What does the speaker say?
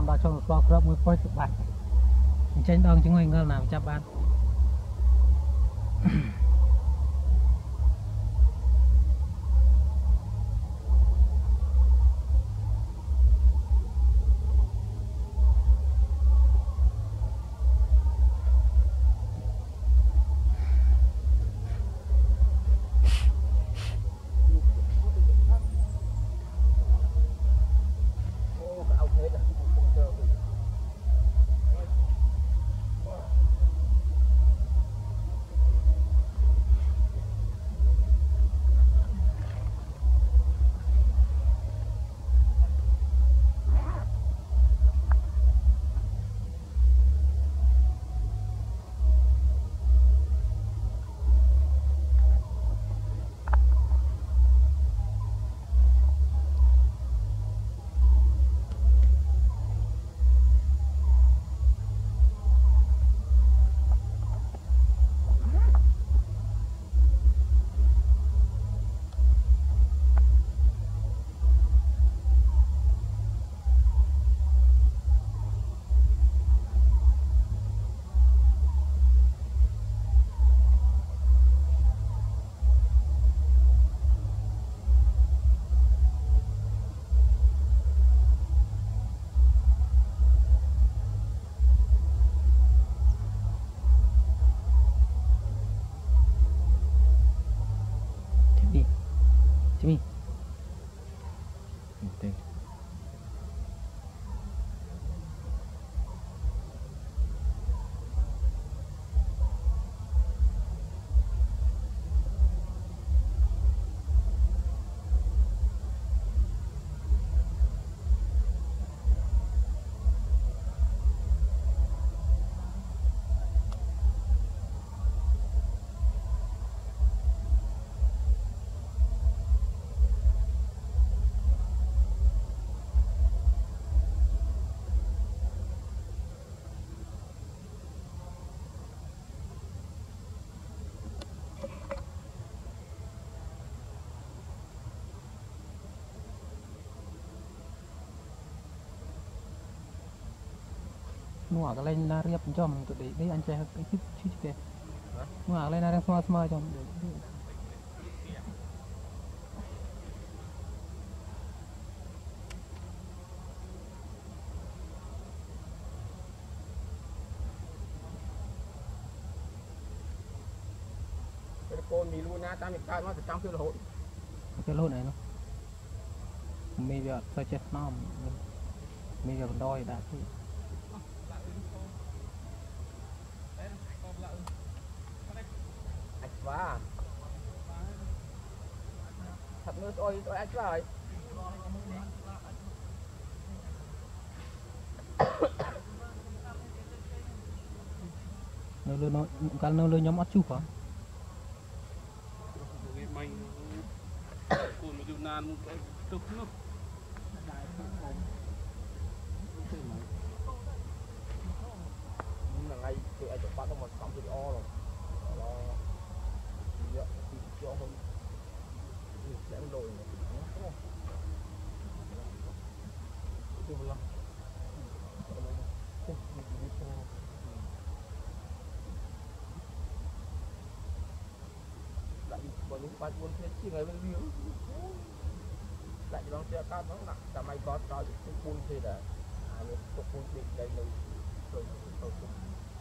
làm đã cho một bao crop mới quay được bạn tranh đong chứng minh ngân làm chắp bạn Jimmy. Okay. Nuôi cái lên là riệp chom tụi đấy anh chơi cái chút kìa nuôi lên là đang small chom con mì luôn nha, ta mình cài nó trong cái lỗ này nó mì giờ sao chết nó mì giờ đôi đã thì và thật nữa tôi anh rồi nó cái nó nhóm mắt chụp hả là ngay tụi anh chụp bắt nó một xong video rồi cho hơn sẽ đổi lại bọn những bạn buôn thế chỉ ngày bên biếu lại bằng xe cao nó nặng cả mày có cái buôn thế đấy một buôn định đây này rồi